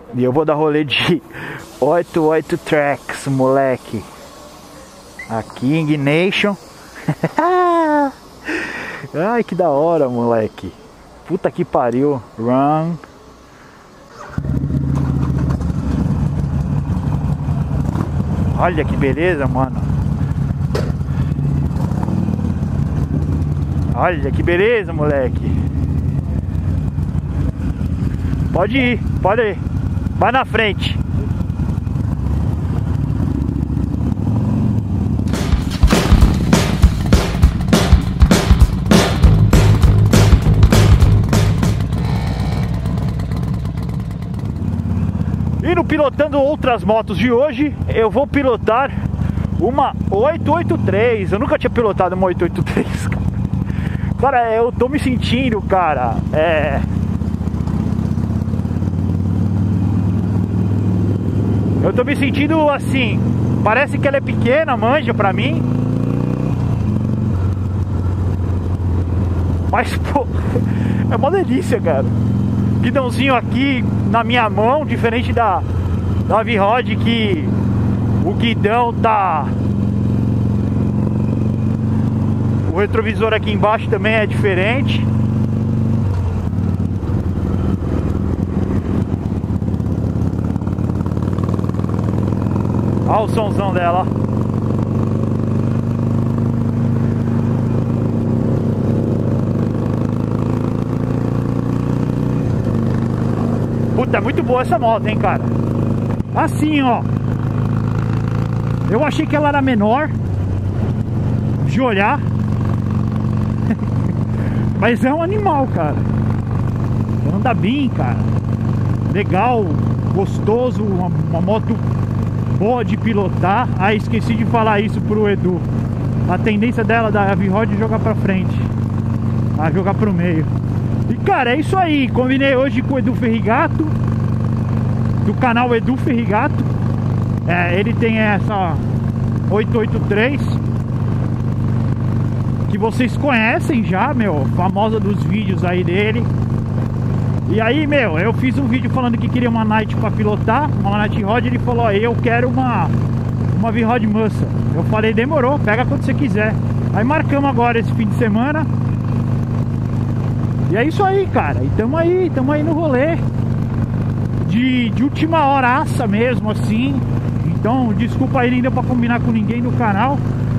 E eu vou dar rolê de 88 tracks, moleque. Aqui em Ignition. Ai, que da hora, moleque. Puta que pariu. Run. Olha que beleza, mano. Olha que beleza, moleque. Pode ir, pode ir. Vai na frente. E no pilotando outras motos de hoje, eu vou pilotar uma 883. Eu nunca tinha pilotado uma 883. Cara, eu tô me sentindo, cara, eu tô me sentindo assim. Parece que ela é pequena, manja pra mim. Mas, pô, é uma delícia, cara. Guidãozinho aqui na minha mão, diferente da V-Rod, que o guidão tá... O retrovisor aqui embaixo também é diferente. Olha o somzão dela. Puta, é muito boa essa moto, hein, cara. Assim, ó. Eu achei que ela era menor de olhar. Mas é um animal, cara. Anda bem, cara. Legal, gostoso, uma moto boa de pilotar. Ah, esqueci de falar isso pro Edu. A tendência dela, da V-Rod, é jogar pra frente. A jogar pro meio. E, cara, é isso aí. Combinei hoje com o Edu Ferrigato, do canal Edu Ferrigato. Ele tem essa 883 que vocês conhecem já, meu, famosa dos vídeos aí dele. E aí, meu, eu fiz um vídeo falando que queria uma Night pra pilotar, uma Night Rod. Ele falou, ó, eu quero uma V-Rod Muscle. Eu falei, demorou, pega quando você quiser. Aí marcamos agora esse fim de semana. E é isso aí, cara. E tamo aí no rolê de última horaça mesmo, assim. Então, desculpa aí, nem deu pra combinar com ninguém no canal.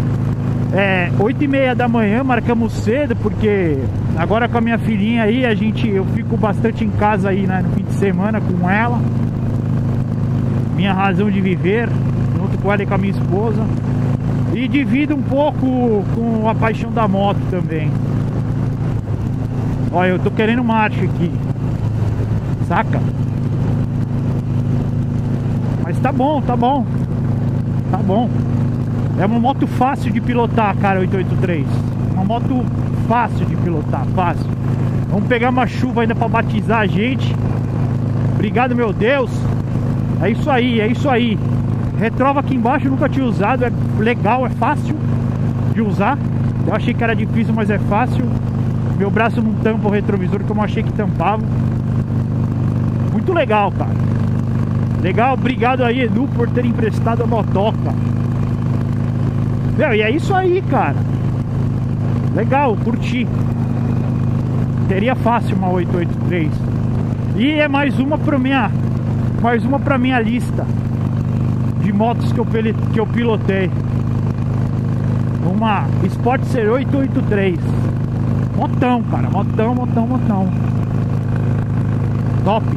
8h30 da manhã, marcamos cedo, porque agora com a minha filhinha aí, eu fico bastante em casa aí, né, no fim de semana com ela. Minha razão de viver, junto com ela e com a minha esposa. E divido um pouco com a paixão da moto também. Olha, eu tô querendo marcha aqui, saca? Mas tá bom, tá bom. Tá bom. É uma moto fácil de pilotar, cara, 883. Uma moto fácil de pilotar, fácil. Vamos pegar uma chuva ainda pra batizar a gente. Obrigado, meu Deus. É isso aí, é isso aí. Retrova aqui embaixo, eu nunca tinha usado. É legal, é fácil de usar. Eu achei que era difícil, mas é fácil. Meu braço não tampa o retrovisor, como eu achei que tampava. Muito legal, cara. Legal, obrigado aí, Edu, por ter emprestado a motoca. Meu, e é isso aí, cara. Legal, curti. Teria fácil uma 883. E é mais uma pra minha lista de motos que eu pilotei. Uma Sportster 883. Motão, cara, motão. Top.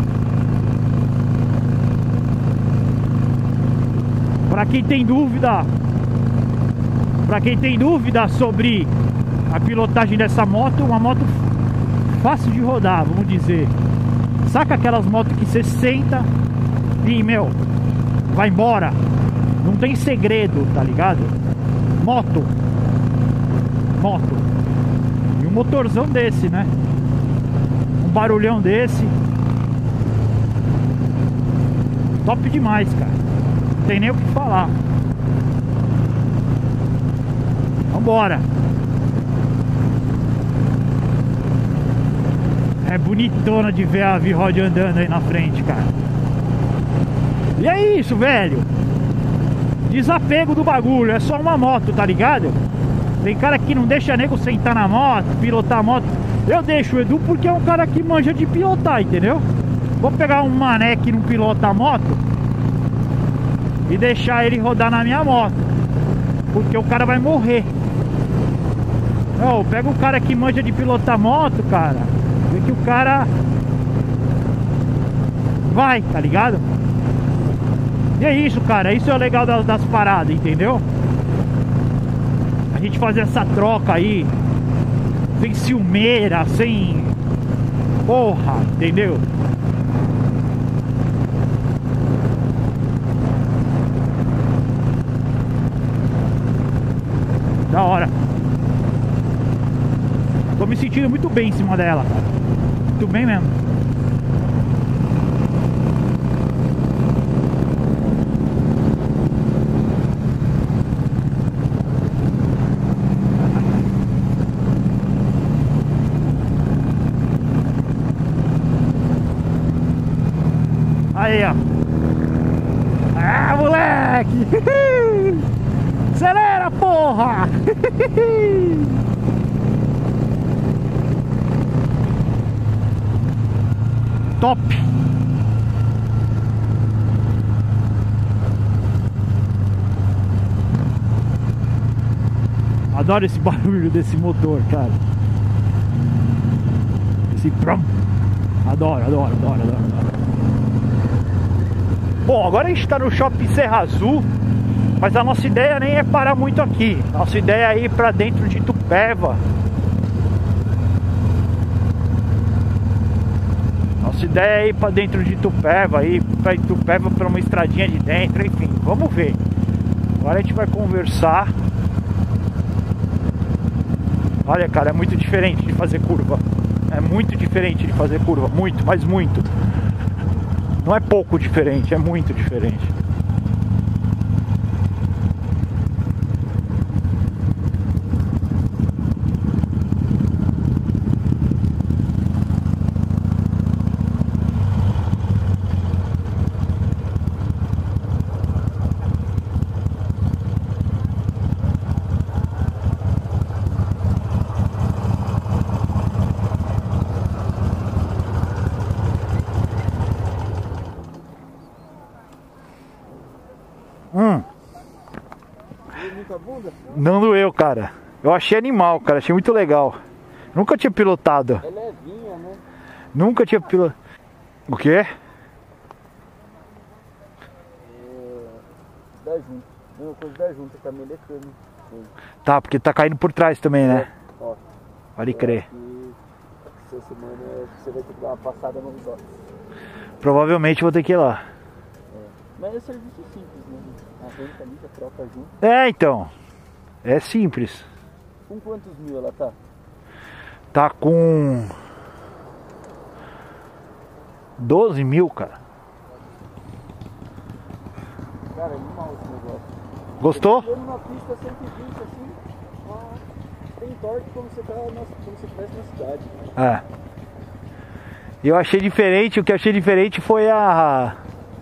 Pra quem tem dúvida sobre a pilotagem dessa moto, uma moto fácil de rodar, vamos dizer. Saca aquelas motos que você senta e, meu, vai embora. Não tem segredo, tá ligado? Moto. E um motorzão desse, né? Um barulhão desse. Top demais, cara. Não tem nem o que falar. Vambora. É bonitona de ver a V-Rod andando aí na frente, cara. E é isso, velho. Desapego do bagulho, é só uma moto, tá ligado? Tem cara que não deixa nego sentar na moto, pilotar a moto. Eu deixo o Edu porque é um cara que manja de pilotar, entendeu? Vou pegar um mané que não pilota a moto e deixar ele rodar na minha moto, porque o cara vai morrer. Não, pega um cara que manja de pilotar moto, cara, vê que o cara vai, tá ligado? E é isso, cara, isso é o legal das paradas, entendeu? A gente fazer essa troca aí, sem ciumeira, sem porra, entendeu? Da hora. Tô me sentindo muito bem em cima dela, cara. Muito bem mesmo. Aí, ó. Ah, moleque! Acelera, porra! Top! Adoro esse barulho desse motor, cara. Esse prom. Adoro. Bom, agora a gente tá no Shopping Serra Azul, mas a nossa ideia nem é parar muito aqui. Nossa ideia é ir pra dentro de Itupeva. Nossa ideia é ir pra dentro de Itupeva, ir pra Itupeva por uma estradinha de dentro, enfim, vamos ver. Agora a gente vai conversar. Olha, cara, é muito diferente de fazer curva. É muito diferente de fazer curva, muito, mas muito. Não é pouco diferente, é muito diferente. Não doeu, cara. Eu achei animal, cara. Achei muito legal. Nunca tinha pilotado. É levinha, né? Nunca tinha pilotado. O quê? 10 juntas. Mesma coisa 10 juntas, tá melecando. Tá, porque tá caindo por trás também, né? Ó. Pode crer. Essa semana você vai ter que dar uma passada no resort. Provavelmente vou ter que ir lá. Mas é serviço simples, né? Arranca ali, já troca junto. É, então. É simples. Com quantos mil ela tá? Tá com 12 mil, cara. Cara, é animal esse negócio. Gostou? Eu numa pista 120 assim, ó, tem torque como se estivesse na cidade. É. E eu achei diferente, o que eu achei diferente foi a...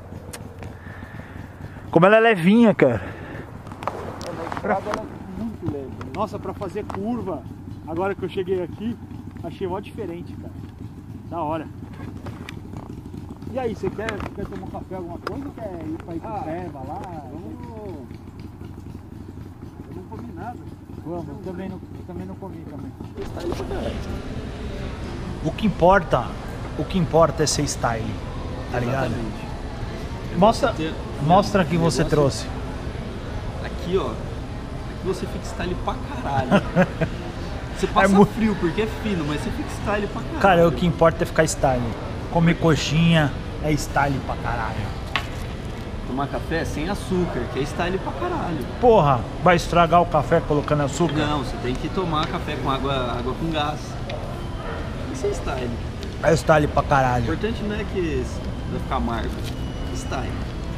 Como ela é levinha, cara. Ela é muito leve. Nossa, pra fazer curva, agora que eu cheguei aqui, achei mó diferente, cara. Da hora. E aí, você quer tomar um café, alguma coisa ou quer ir pra Itupeva lá? Eu não comi nada. Vamos, eu também não comi também. Style pra caralho. O que importa é ser style, tá ligado? Exatamente. Mostra que você trouxe. Aqui, ó. Aqui você fica style pra caralho. Você passa frio porque é fino, mas você fica style pra caralho. Cara, o que importa é ficar style. Comer coxinha é style pra caralho. Tomar café sem açúcar, que é style pra caralho. Porra, vai estragar o café colocando açúcar? Não, você tem que tomar café com água com gás. Isso é style. É style pra O caralho. importante não é que vai ficar amargo. Style.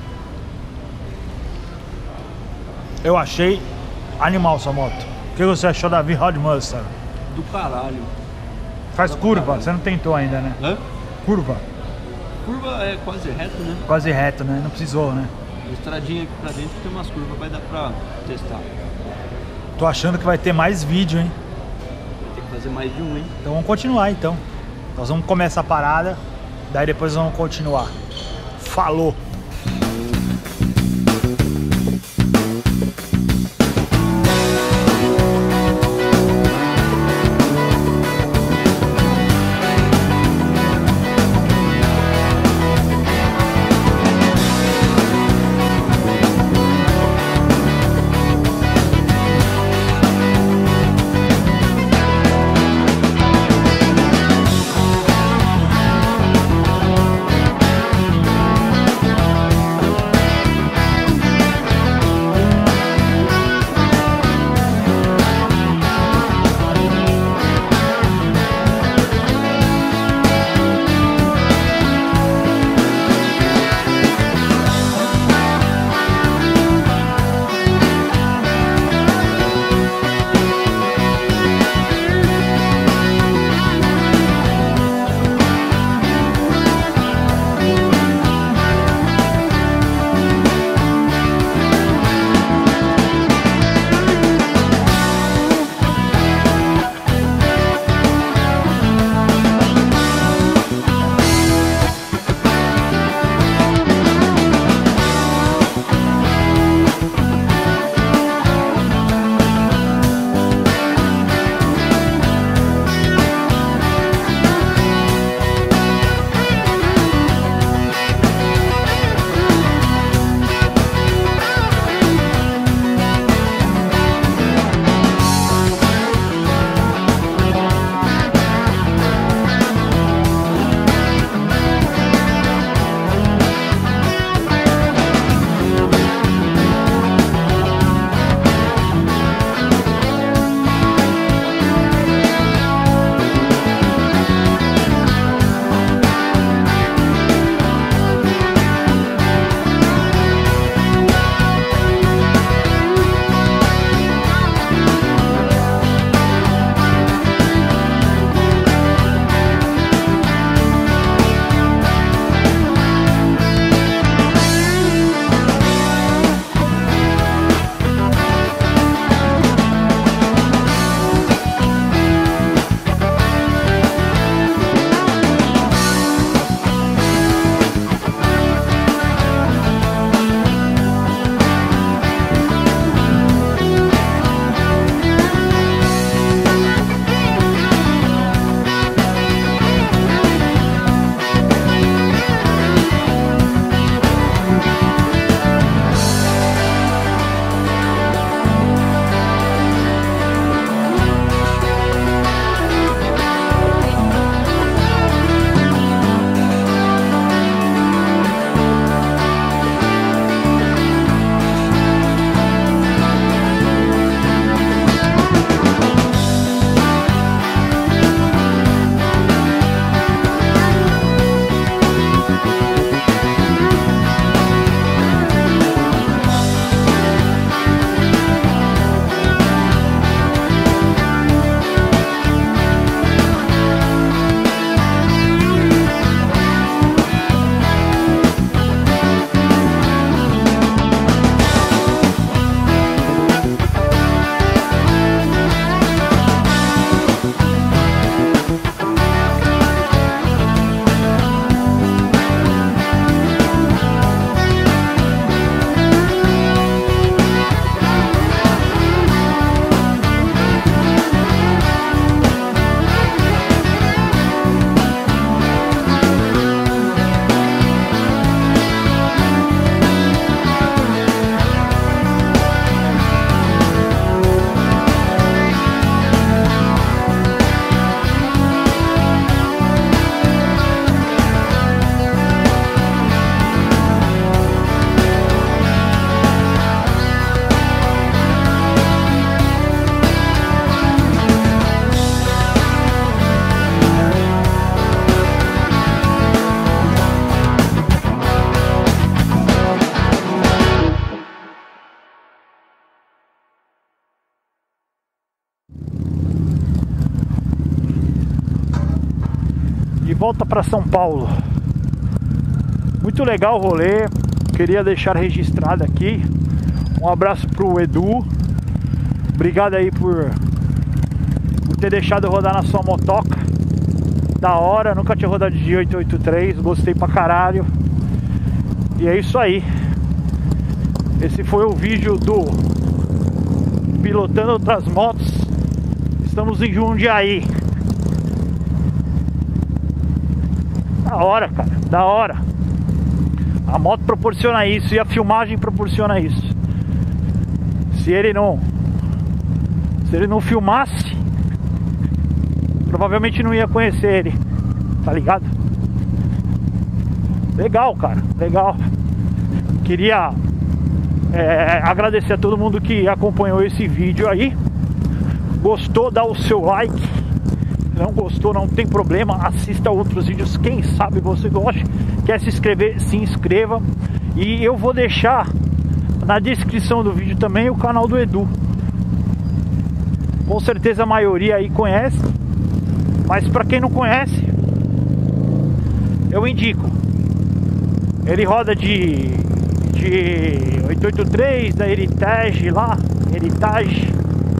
Eu achei animal essa moto. O que você achou da V-Rod Mustang? Do caralho. Faz curva, você não tentou ainda, né? Hã? Curva. curva é quase reto, né? Quase reto, né? Não precisou, né? A estradinha aqui pra dentro tem umas curvas, vai dar pra testar. Tô achando que vai ter mais vídeo, hein? Vai ter que fazer mais de um, hein? Então vamos continuar, então. Nós vamos começar a parada, daí depois vamos continuar. Falou! volta para São Paulo. Muito legal o rolê. Queria deixar registrado aqui. Um abraço pro Edu. Obrigado aí por ter deixado eu rodar na sua motoca. Da hora, nunca tinha rodado de 883. Gostei pra caralho. E é isso aí. Esse foi o vídeo do Pilotando Outras Motos. Estamos em Jundiaí. Da hora, cara, da hora. A moto proporciona isso e a filmagem proporciona isso. Se ele não filmasse, provavelmente não ia conhecer ele, tá ligado? Legal, cara, legal. Queria agradecer a todo mundo que acompanhou esse vídeo aí. Gostou, dá o seu like. Não gostou, não tem problema, assista outros vídeos, quem sabe você gosta. Quer se inscrever, se inscreva. E eu vou deixar na descrição do vídeo também o canal do Edu. Com certeza a maioria aí conhece, mas para quem não conhece, eu indico. Ele roda de 883 da Heritage lá, Heritage.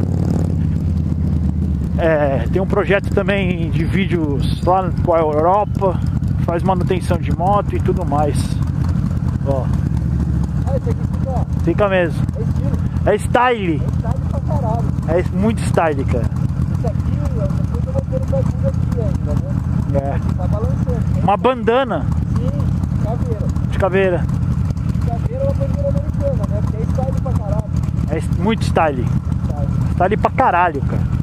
Tem um projeto também de vídeos lá com a Europa, faz manutenção de moto e tudo mais. Ó. Esse aqui fica mesmo. É style. É style pra caralho. É muito style, cara. Isso aqui, depois eu vou pôr o bagulho aqui ainda, né? Tá balançando. Uma bandana. Sim, caveira. De caveira. Caveira é uma bandeira americana, né? Porque é style pra caralho. É muito style. Style pra caralho, cara.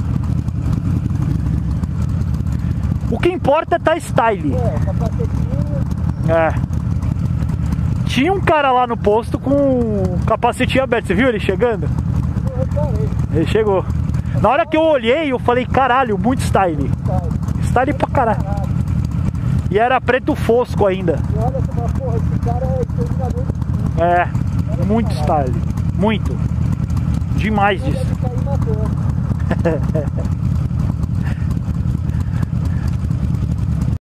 O que importa é tá style. Capacetinho. Tinha um cara lá no posto com o capacetinho aberto. Você viu ele chegando? Eu reparei. Ele chegou. Na hora que eu olhei, eu falei, caralho, muito style. Style pra caralho. E era preto fosco ainda. E olha, você fala, porra, esse cara é exterminador de filho. Muito style. Muito. Demais disso. Ele deve cair matando.